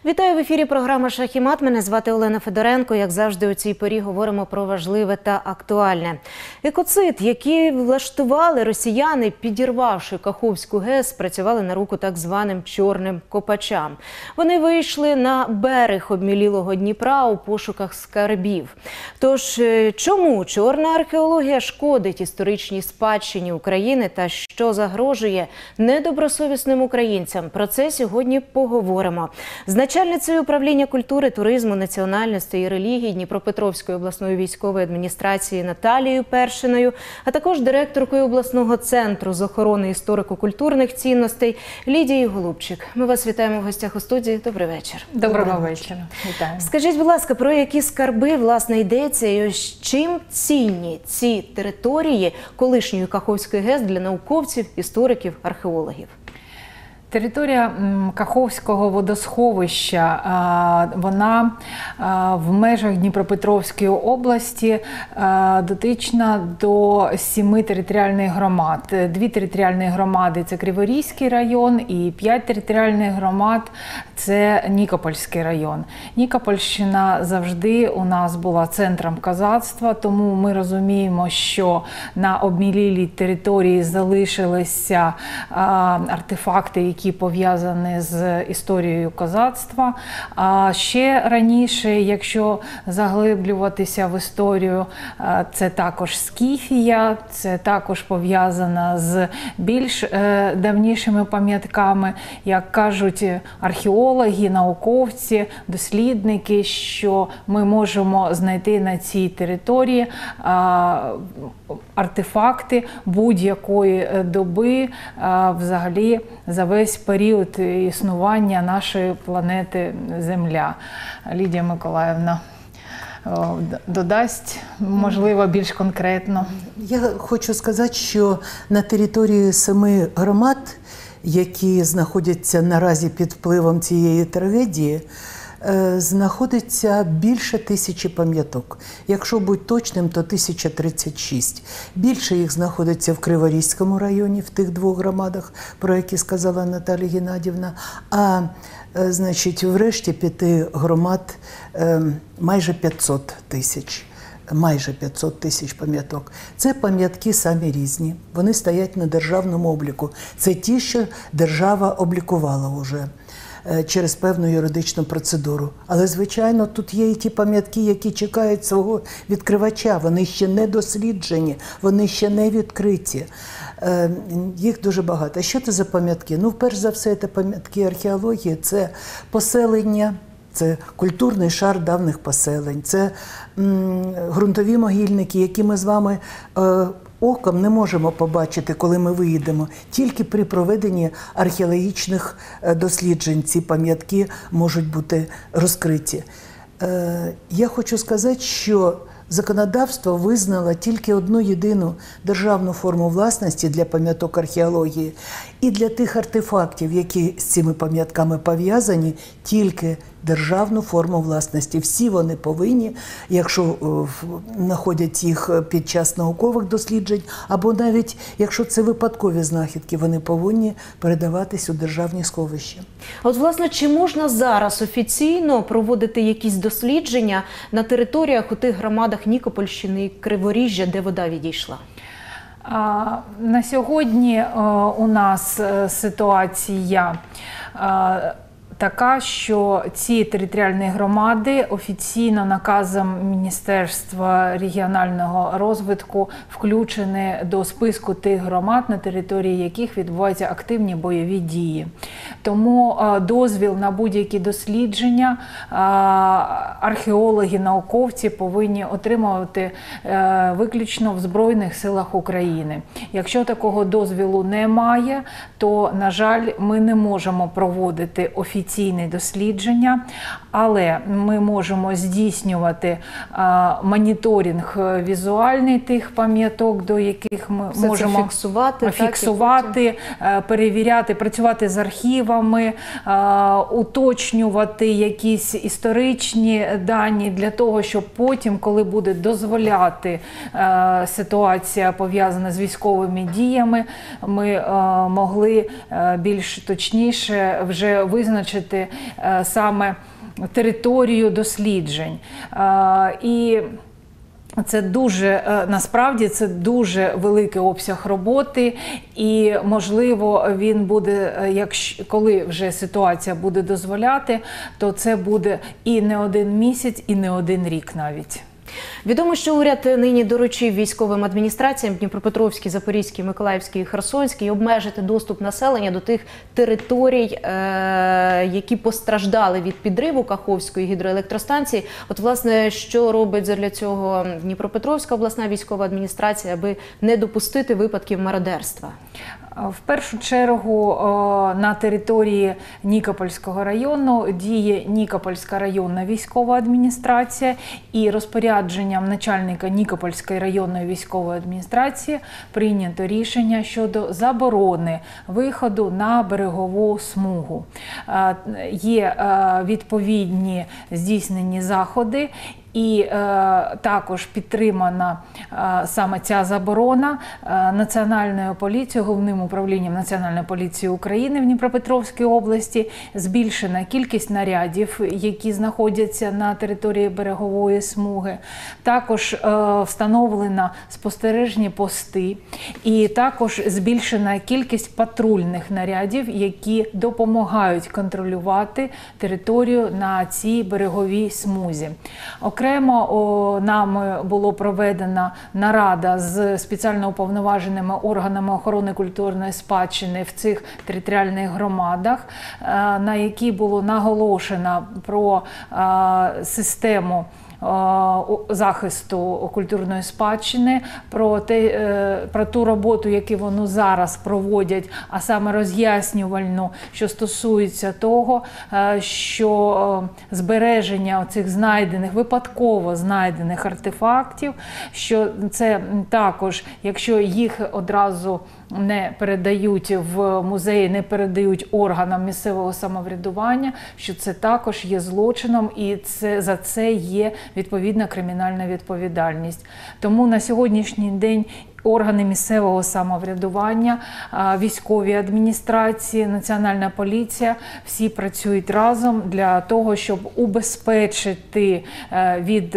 Вітаю в ефірі програма «Шах і мат». Мене звати Олена Федоренко. Як завжди, у цій порі говоримо про важливе та актуальне. Екоцид, який влаштували росіяни, підірвавши Каховську ГЕС, працювали на руку так званим чорним копачам. Вони вийшли на берег обмілілого Дніпра у пошуках скарбів. Тож, чому чорна археологія шкодить історичній спадщині України та що загрожує недобросовісним українцям? Про це сьогодні поговоримо. З начальницею управління культури, туризму, національності і релігії Дніпропетровської обласної військової адміністрації Наталією Першиною, а також директоркою обласного центру з охорони історико-культурних цінностей Лідією Голубчик. Ми вас вітаємо в гостях у студії. Добрий вечір. Доброго вечора. Вітаємо. Скажіть, будь ласка, про які скарби, власне, йдеться і чим цінні ці території колишньої Каховської ГЕС для науковців, істориків, археологів? Територія Каховського водосховища, вона в межах Дніпропетровської області дотична до 7 територіальних громад. 2 територіальні громади – це Криворізький район, і 5 територіальних громад – це Нікопольський район. Нікопольщина завжди у нас була центром козацтва, тому ми розуміємо, що на обмілілій території залишилися артефакти, які пов'язані з історією козацтва. А ще раніше, якщо заглиблюватися в історію, це також Скіфія, це також пов'язано з більш давнішими пам'ятками. Як кажуть археологи, науковці, дослідники, що ми можемо знайти на цій території артефакти будь-якої доби, взагалі за весь період існування нашої планети Земля. Лідія Миколаївна додасть, можливо, більш конкретно. Я хочу сказати, що на території 7 громад, які знаходяться наразі під впливом цієї трагедії, знаходиться більше 1000 пам'яток. Якщо бути точним, то 1036. Більше їх знаходиться в Криворізькому районі, в тих 2 громадах, про які сказала Наталія Геннадівна. А, значить, в решті 5 громад майже 500 тисяч. Майже 500 тисяч пам'яток. Це пам'ятки самі різні. Вони стоять на державному обліку. Це ті, що держава облікувала вже через певну юридичну процедуру. Але, звичайно, тут є і ті пам'ятки, які чекають свого відкривача. Вони ще не досліджені, вони ще не відкриті. Їх дуже багато. А що це за пам'ятки? Ну, перш за все, це пам'ятки археології, це поселення, це культурний шар давніх поселень, це ґрунтові могильники, які ми з вами оком не можемо побачити, коли ми виїдемо. Тільки при проведенні археологічних досліджень ці пам'ятки можуть бути розкриті. Я хочу сказати, що законодавство визнало тільки одну єдину державну форму власності для пам'яток археології і для тих артефактів, які з цими пам'ятками пов'язані, тільки державну форму власності. Всі вони повинні, якщо знаходять їх під час наукових досліджень, або навіть якщо це випадкові знахідки, вони повинні передаватись у державні сховища. От, власне, чи можна зараз офіційно проводити якісь дослідження на територіях у тих громадах Нікопольщини і Криворіжжя, де вода відійшла? На сьогодні у нас ситуація така, що ці територіальні громади офіційно наказом Міністерства регіонального розвитку включені до списку тих громад, на території яких відбуваються активні бойові дії. Тому дозвіл на будь-які дослідження археологи, науковці повинні отримувати виключно в Збройних силах України. Якщо такого дозвілу немає, то, на жаль, ми не можемо проводити офіційні дослідження, але ми можемо здійснювати моніторинг візуальний тих пам'яток, до яких ми можемо фіксувати, перевіряти, працювати з архівами, уточнювати якісь історичні дані для того, щоб потім, коли буде дозволяти ситуація пов'язана з військовими діями, ми могли більш точніше вже визначити забезпечити саме територію досліджень. І це дуже, насправді, це дуже великий обсяг роботи, і, можливо, він буде, коли вже ситуація буде дозволяти, то це буде і не один місяць, і не один рік навіть. Відомо, що уряд нині доручив військовим адміністраціям Дніпропетровській, Запорізькій, Миколаївській і Херсонській обмежити доступ населення до тих територій, які постраждали від підриву Каховської гідроелектростанції. От, власне, що робить задля цього Дніпропетровська обласна військова адміністрація, аби не допустити випадків мародерства? В першу чергу на території Нікопольського району діє Нікопольська районна військова адміністрація, і розпорядженням начальника Нікопольської районної військової адміністрації прийнято рішення щодо заборони виходу на берегову смугу. Є відповідні здійснені заходи. І також підтримана саме ця заборона Національною поліцією, Головним управлінням Національної поліції України в Дніпропетровській області. Збільшена кількість нарядів, які знаходяться на території берегової смуги. Також встановлено спостережні пости. І також збільшена кількість патрульних нарядів, які допомагають контролювати територію на цій береговій смузі. Окремо нами було проведена нарада з спеціально уповноваженими органами охорони культурної спадщини в цих територіальних громадах, на якій було наголошено про систему захисту культурної спадщини, про ту роботу, яку вони зараз проводять, а саме роз'яснювальну, що стосується того, що збереження цих випадково знайдених артефактів, що це також, якщо їх одразу не передають в музеї, не передають органам місцевого самоврядування, що це також є злочином, і за це є відповідна кримінальна відповідальність. Тому на сьогоднішній день органи місцевого самоврядування, військові адміністрації, Національна поліція – всі працюють разом для того, щоб убезпечити від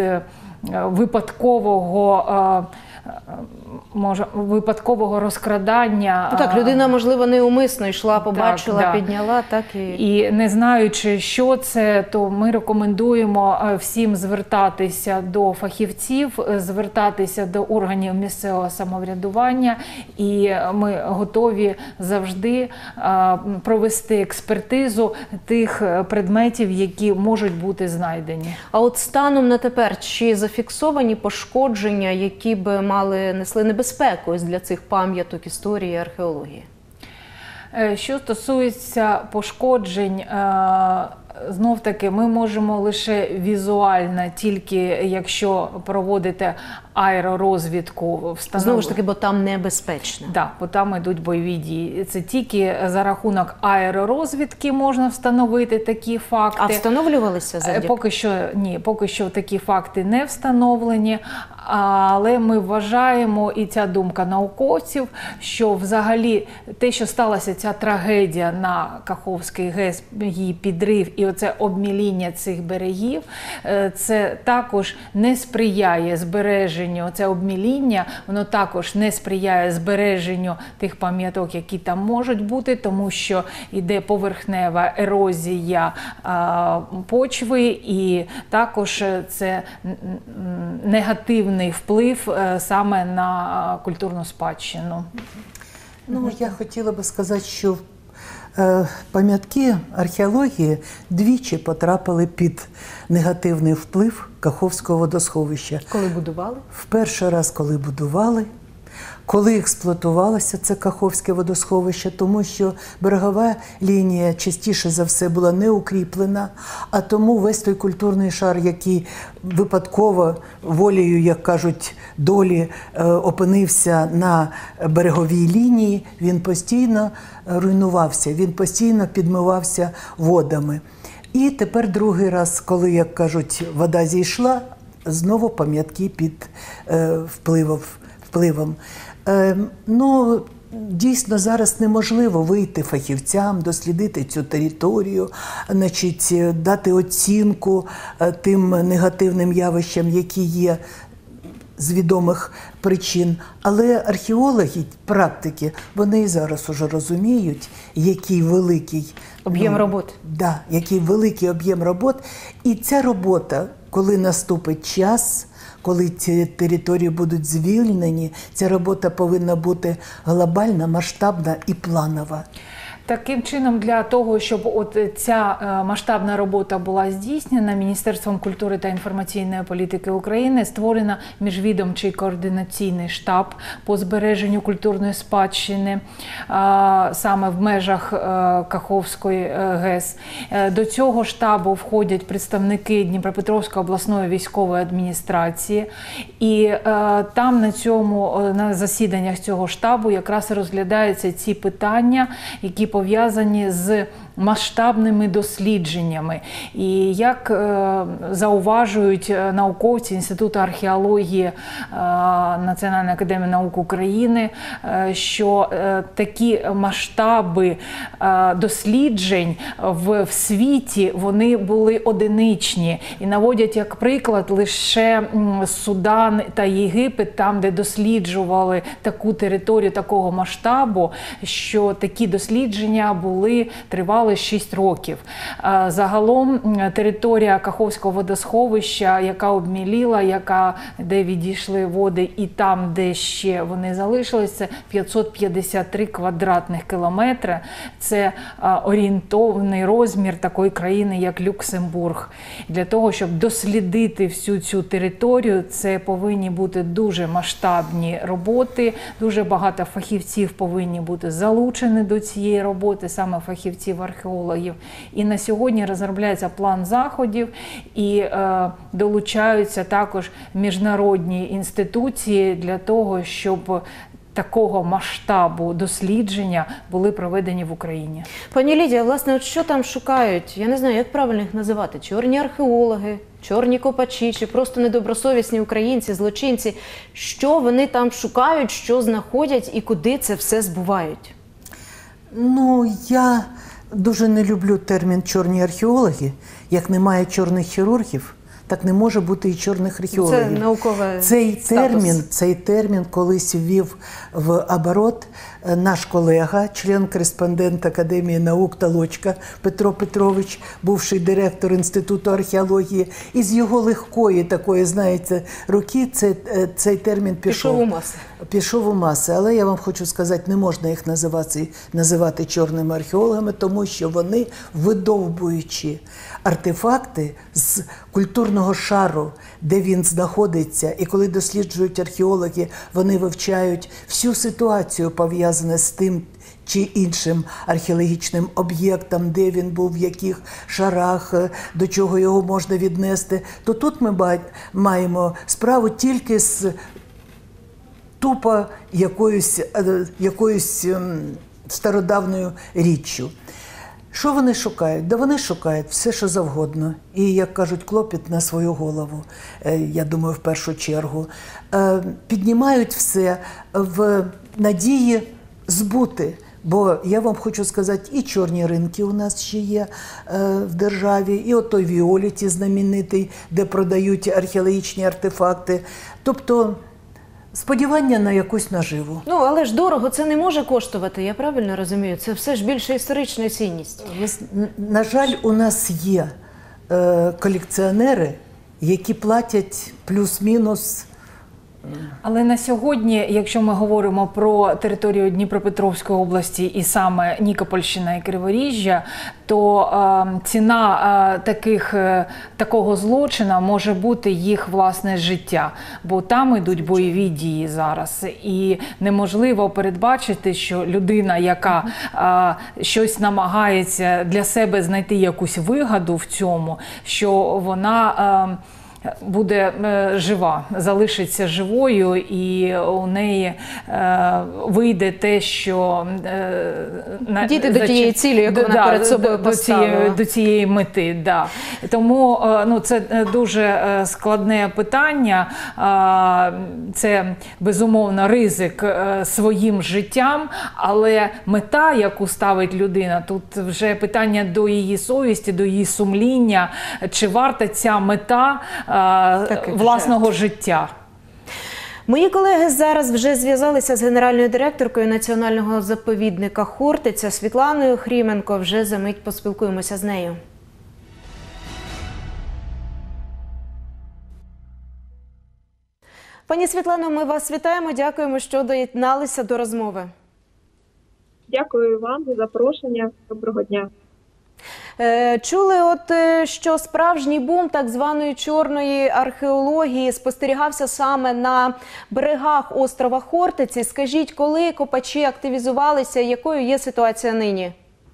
випадкового розкрадання. Ну, так, людина, можливо, неумисно йшла, побачила, підняла. І не знаючи, що це, то ми рекомендуємо всім звертатися до фахівців, звертатися до органів місцевого самоврядування, і ми готові завжди провести експертизу тих предметів, які можуть бути знайдені. А от станом на тепер, чи зафіксовані пошкодження, які б несли небезпеку для цих пам'яток історії і археології? Що стосується пошкоджень, знов-таки ми можемо лише візуально, тільки якщо проводити аеророзвідку, Знову ж таки, бо там небезпечно. Так, бо там йдуть бойові дії. Це тільки за рахунок аеророзвідки можна встановити такі факти. А встановлювалися завдяки? Поки що ні, поки що такі факти не встановлені. Але ми вважаємо, і ця думка науковців, що взагалі те, що сталася ця трагедія на Каховський ГЕС, її підрив і оце обміління цих берегів, це також не сприяє збереженню, це обміління, воно також не сприяє збереженню тих пам'яток, які там можуть бути, тому що йде поверхнева ерозія почви, і також це негативний вплив саме на культурну спадщину. Ну, я хотіла би сказати, що пам'ятки археології двічі потрапили під негативний вплив Каховського водосховища. Коли будували? В перший раз, коли будували, коли експлуатувалося це Каховське водосховище, тому що берегова лінія частіше за все була не укріплена, а тому весь той культурний шар, який випадково волею, як кажуть, долі опинився на береговій лінії, він постійно руйнувався, він постійно підмивався водами. І тепер другий раз, коли, як кажуть, вода зійшла, знову пам'ятки під впливом. Ну, Дійсно, зараз неможливо вийти фахівцям, дослідити цю територію, значить, дати оцінку тим негативним явищам, які є з відомих причин. Але археологи, практики, вони і зараз уже розуміють, який великий Об'єм робот. Да, який великий об'єм робот. І ця робота, коли наступить час, коли ці території будуть звільнені, ця робота повинна бути глобальна, масштабна і планова. Таким чином, для того, щоб от ця масштабна робота була здійснена, Міністерством культури та інформаційної політики України створено міжвідомчий координаційний штаб по збереженню культурної спадщини саме в межах Каховської ГЕС. До цього штабу входять представники Дніпропетровської обласної військової адміністрації. І там на засіданнях цього штабу якраз розглядаються ці питання, які пов'язані з масштабними дослідженнями. І як зауважують науковці Інституту археології Національної академії наук України, що такі масштаби досліджень в світі, вони були одиничні. І наводять як приклад лише Судан та Єгипет, там, де досліджували таку територію такого масштабу, що такі дослідження тривали 6 років. Загалом територія Каховського водосховища, яка обміліла, де відійшли води, і там, де ще вони залишились, це 553 квадратних кілометри. Це орієнтовний розмір такої країни, як Люксембург. Для того, щоб дослідити всю цю територію, це повинні бути дуже масштабні роботи, дуже багато фахівців повинні бути залучені до цієї роботи, саме фахівців-археологів. І на сьогодні розробляється план заходів і долучаються також міжнародні інституції для того, щоб такого масштабу дослідження були проведені в Україні. Пані Лідія, власне, от що там шукають? Я не знаю, як правильно їх називати. Чорні археологи, чорні копачі, чи просто недобросовісні українці, злочинці. Що вони там шукають, що знаходять і куди це все збувають? Ну, я дуже не люблю термін «чорні археологи». Як немає чорних хірургів, так не може бути і чорних археологів. Це науковий Цей термін колись ввів в оборот наш колега, член-кореспондент Академії наук Толочка Петро Петрович, бувший директор Інституту археології. І з його легкої такої, знаєте, руки цей термін пішов у маси. Але я вам хочу сказати, не можна їх називати чорними археологами, тому що вони, видовбуючи артефакти з культурного шару, де він знаходиться, і коли досліджують археологи, вони вивчають всю ситуацію, пов'язану з тим чи іншим археологічним об'єктом, де він був, в яких шарах, до чого його можна віднести, то тут ми маємо справу тільки з тупо якоюсь стародавньою річчю. Що вони шукають? Да вони шукають все, що завгодно. І, як кажуть, клопіт на свою голову, я думаю, в першу чергу. Піднімають все в надії збути. Бо я вам хочу сказати, і чорні ринки у нас ще є в державі, і отой Віоліті знаменитий, де продають археологічні артефакти. Тобто сподівання на якусь наживу. Ну, але ж дорого це не може коштувати, я правильно розумію? Це все ж більше історична цінність. На жаль, у нас є колекціонери, які платять плюс-мінус. Але на сьогодні, якщо ми говоримо про територію Дніпропетровської області і саме Нікопольщина і Криворіжжя, то ціна такого злочина може бути їх власне життя. Бо там йдуть бойові дії зараз. І неможливо передбачити, що людина, яка щось намагається для себе знайти якусь вигоду в цьому, що вона буде жива, залишиться живою, і у неї вийде те, що дійти до тієї цілі, яку вона перед собою поставила. До цієї мети, да. Тому це дуже складне питання. Це безумовно ризик своїм життям, але мета, яку ставить людина, тут вже питання до її совісті, до її сумління, чи варта ця мета власного життя. Мої колеги зараз вже зв'язалися з генеральною директоркою Національного заповідника Хортиця Світланою Хріменко. Вже за мить поспілкуємося з нею. Пані Світлано, ми вас вітаємо. Дякуємо, що доєдналися до розмови. Дякую вам за запрошення. Доброго дня. Чули, що справжній бум так званої чорної археології спостерігався саме на берегах острова Хортиці. Скажіть, коли копачі активізувалися, якою є ситуація нині?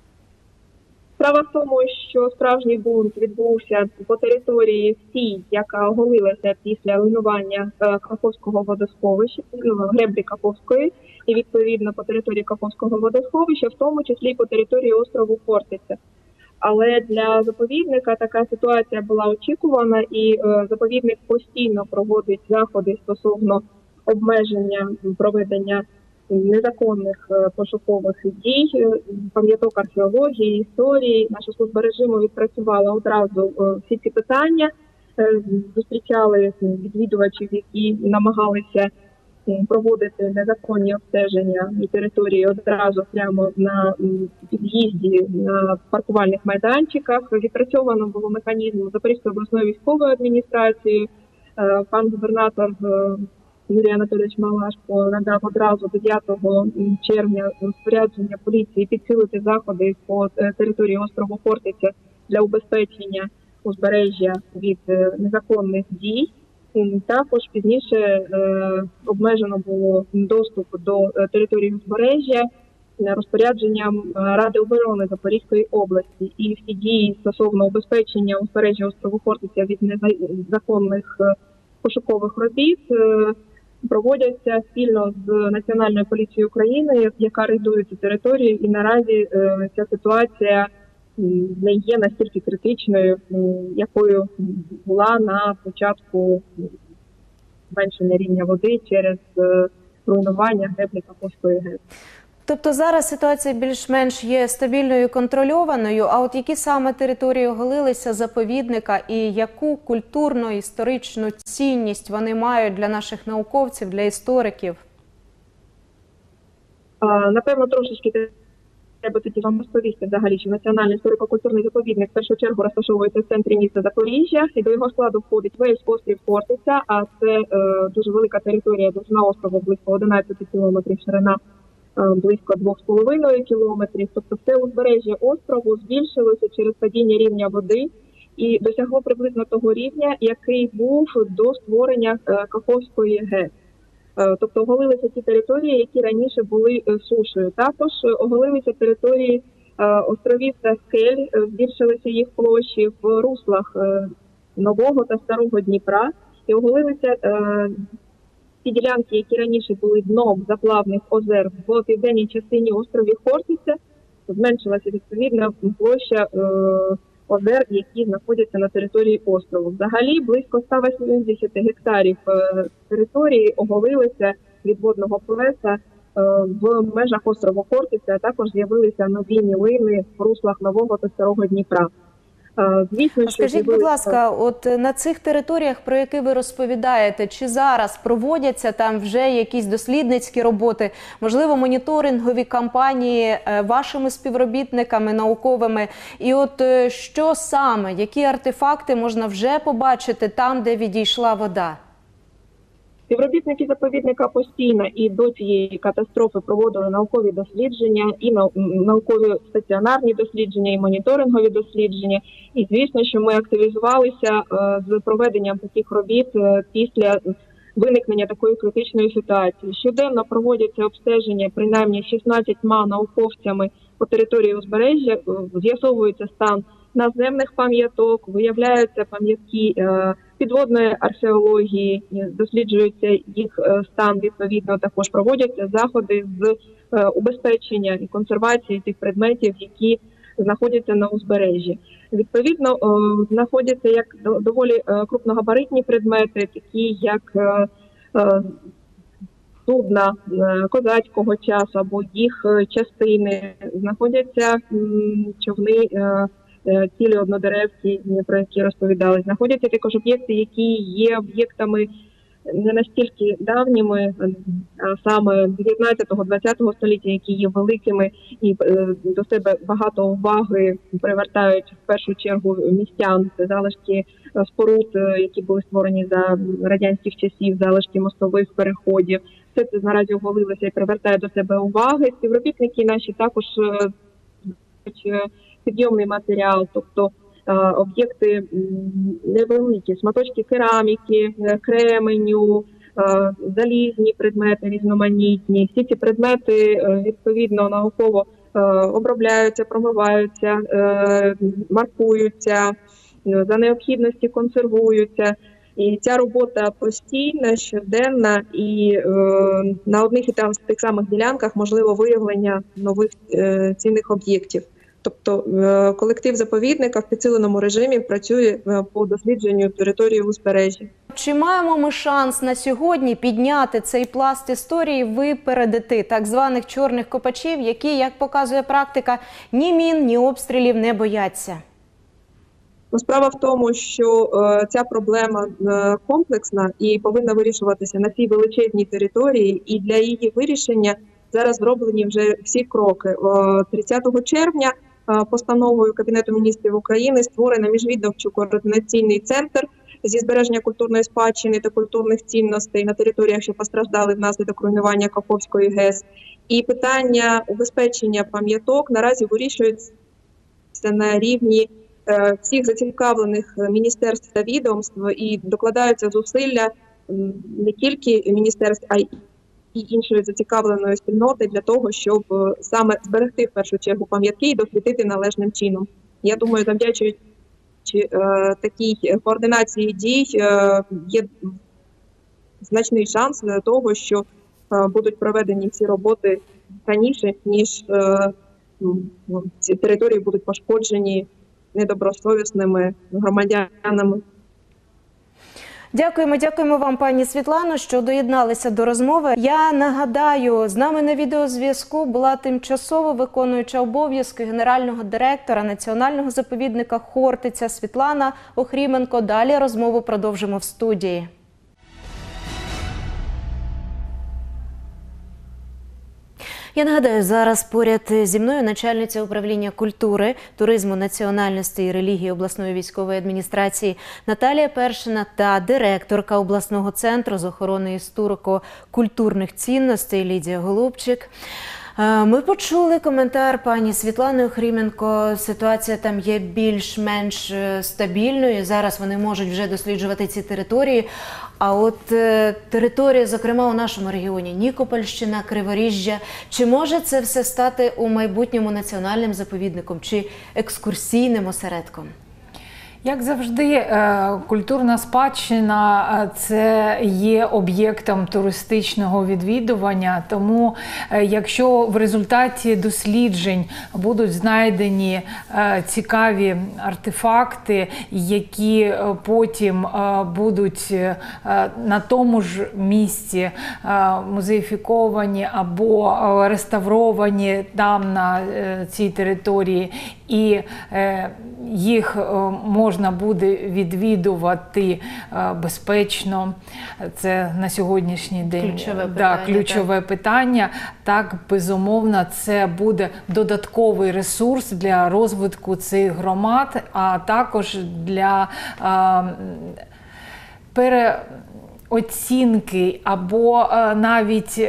Справа в тому, що справжній бунт відбувся по території всій, яка оголилася після руйнування Каховського водосховища, греблі Каховської, і відповідно по території Каховського водосховища, в тому числі і по території острову Хортиця. Але для заповідника така ситуація була очікувана, і заповідник постійно проводить заходи стосовно обмеження проведення незаконних пошукових дій, пам'яток археології, історії. Наша служба режиму відпрацювала одразу всі ці питання, зустрічали відвідувачів, які намагалися проводити незаконні обстеження і території одразу прямо на під'їзді, на паркувальних майданчиках. Відпрацьовано було механізм Запорізької обласної військової адміністрації. Пан губернатор Юрій Анатолійович Малашко надав одразу 9 червня розпорядження поліції підсилити заходи по території острову Хортиця для убезпечення узбережжя від незаконних дій. Також пізніше обмежено було доступ до території узбережжя розпорядженням Ради оборони Запорізької області. І всі дії стосовно убезпечення узбережжя острову Хортиця від незаконних пошукових робіт проводяться спільно з Національною поліцією України, яка рейдує цю територію, і наразі ця ситуація не є настільки критичною, якою була на початку зменшення рівня води через руйнування греблі Каховської ГЕС. Тобто зараз ситуація більш-менш є стабільною і контрольованою, а от які саме території оголилися заповідника і яку культурну, історичну цінність вони мають для наших науковців, для істориків? Напевно, трошечки треба тоді вам розповісти взагалі, що Національний історико-культурний заповідник в першу чергу розташовується в центрі міста Запоріжжя, і до його складу входить весь острів Хортиця, а це дуже велика територія, довжина острову близько 11 кілометрів, ширина близько 2,5 кілометрів. Тобто все узбережжя острову збільшилося через падіння рівня води і досягло приблизно того рівня, який був до створення Каховської ГЕС. Тобто оголилися ті території, які раніше були сушею. Також оголилися території островів та скель, збільшилися їх площі в руслах Нового та Старого Дніпра. І оголилися ті ділянки, які раніше були дном заплавних озер в південній частині островів Хортиця, зменшилася відповідна площа озер, які знаходяться на території острову. Взагалі близько 180 гектарів території оголилися від водного плеса в межах острову Хортиця, а також з'явилися нові мілини в руслах Нового та Старого Дніпра. Звісно, скажіть, будь ласка, от на цих територіях, про які ви розповідаєте, чи зараз проводяться там вже якісь дослідницькі роботи, можливо, моніторингові кампанії вашими співробітниками науковими? І от що саме, які артефакти можна вже побачити там, де відійшла вода? Співробітники заповідника постійно і до цієї катастрофи проводили наукові дослідження, і наукові стаціонарні дослідження, і моніторингові дослідження. І звісно, що ми активізувалися з проведенням таких робіт після виникнення такої критичної ситуації. Щоденно проводяться обстеження принаймні 16 науковцями по території узбережжя, з'ясовується стан наземних пам'яток, виявляються пам'ятки підводної археології, досліджується їх стан, відповідно також проводяться заходи з убезпечення і консервації тих предметів, які знаходяться на узбережжі. Відповідно, знаходяться як доволі крупногабаритні предмети, такі як судна козацького часу або їх частини, знаходяться човни, цілі однодеревці, про які розповідали. Знаходяться також об'єкти, які є об'єктами не настільки давніми, а саме 19-20 століття, які є великими і до себе багато уваги привертають в першу чергу містян. Це залишки споруд, які були створені за радянських часів, залишки мостових переходів. Все це наразі оголилося і привертає до себе уваги. Співробітники наші також підйомний матеріал, тобто об'єкти невеликі, шматочки кераміки, кременю, залізні предмети різноманітні. Всі ці предмети відповідно науково обробляються, промиваються, маркуються, за необхідності консервуються. І ця робота постійна, щоденна, і на одних і тих самих ділянках можливо виявлення нових цінних об'єктів. Тобто колектив заповідника в підсиленому режимі працює по дослідженню території узбережжя. Чи маємо ми шанс на сьогодні підняти цей пласт історії, випередити так званих чорних копачів, які, як показує практика, ні мін, ні обстрілів не бояться? Справа в тому, що ця проблема комплексна і повинна вирішуватися на цій величезній території, і для її вирішення зараз зроблені вже всі кроки. 30 червня постановою Кабінету міністрів України створено міжвідомчо-координаційний центр зі збереження культурної спадщини та культурних цінностей на територіях, що постраждали внаслідок руйнування Каховської ГЕС. І питання убезпечення пам'яток наразі вирішується на рівні всіх зацікавлених міністерств та відомств, і докладаються зусилля не тільки міністерств, а й іншої зацікавленої спільноти для того, щоб саме зберегти в першу чергу пам'ятки і дослідити належним чином. Я думаю, завдячуючи такій координації дій, є значний шанс для того, що будуть проведені ці роботи раніше, ніж ці території будуть пошкоджені недобросовісними громадянами. Дякуємо вам, пані Світлано, що доєдналися до розмови. Я нагадаю, з нами на відеозв'язку була тимчасово виконуюча обов'язки генерального директора Національного заповідника Хортиця Світлана Охріменко. Далі розмову продовжимо в студії. Я нагадаю, зараз поряд зі мною начальниця управління культури, туризму, національності і релігії обласної військової адміністрації Наталія Першина та директорка обласного центру з охорони історико-культурних цінностей Лідія Голубчик. Ми почули коментар пані Світлани Охріменко. Ситуація там є більш-менш стабільною. Зараз вони можуть вже досліджувати ці території. А от територія, зокрема у нашому регіоні, Нікопольщина, Криворіжжя, чи може це все стати у майбутньому національним заповідником чи екскурсійним осередком? Як завжди, культурна спадщина – це є об'єктом туристичного відвідування, тому якщо в результаті досліджень будуть знайдені цікаві артефакти, які потім будуть на тому ж місці музеїфіковані або реставровані там на цій території, і їх можна буде відвідувати безпечно. Це на сьогоднішній день ключове питання. Так, безумовно, це буде додатковий ресурс для розвитку цих громад, а також для переоцінки або навіть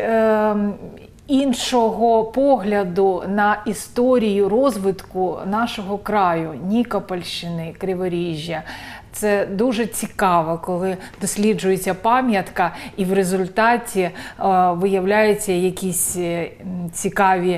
іншого погляду на історію розвитку нашого краю, Нікопольщини, Криворіжжя. Це дуже цікаво, коли досліджується пам'ятка і в результаті виявляються якісь цікаві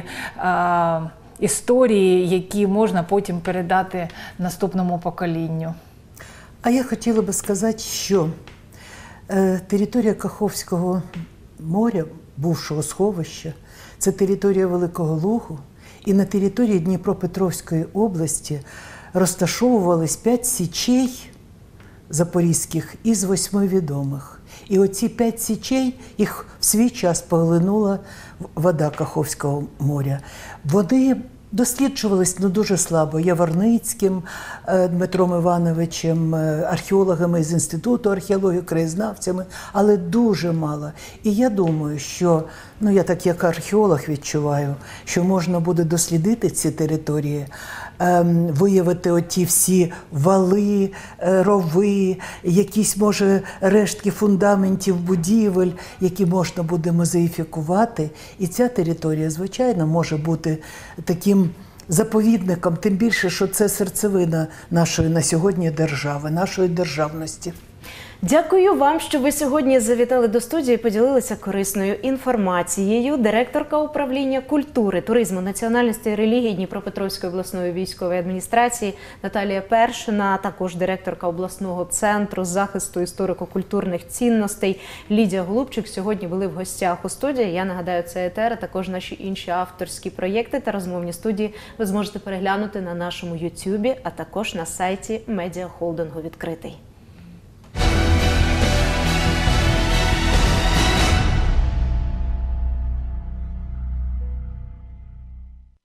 історії, які можна потім передати наступному поколінню. А я хотіла би сказати, що територія Каховського моря, бувшого сховища, це територія Великого Лугу, і на території Дніпропетровської області розташовувались 5 січей запорізьких із 8 відомих. І оці 5 січей, їх в свій час поглинула вода Каховського моря. Вони досліджувались дуже слабо Яворницьким, Дмитром Івановичем, археологами з Інституту археології, краєзнавцями, але дуже мало. І я думаю, що, я так як археолог відчуваю, що можна буде дослідити ці території, виявити оті всі вали, рови, якісь, може, рештки фундаментів будівель, які можна буде музеїфікувати. І ця територія, звичайно, може бути таким заповідником, тим більше, що це серцевина нашої на сьогодні держави, нашої державності. Дякую вам, що ви сьогодні завітали до студії і поділилися корисною інформацією. Директорка управління культури, туризму, національності і релігії Дніпропетровської обласної військової адміністрації Наталія Першина, а також директорка обласного центру захисту історико-культурних цінностей Лідія Голубчик сьогодні були в гостях у студії. Я нагадаю, це ЕТР, а також наші інші авторські проєкти та розмовні студії ви зможете переглянути на нашому YouTube, а також на сайті медіахолдингу «Відкритий».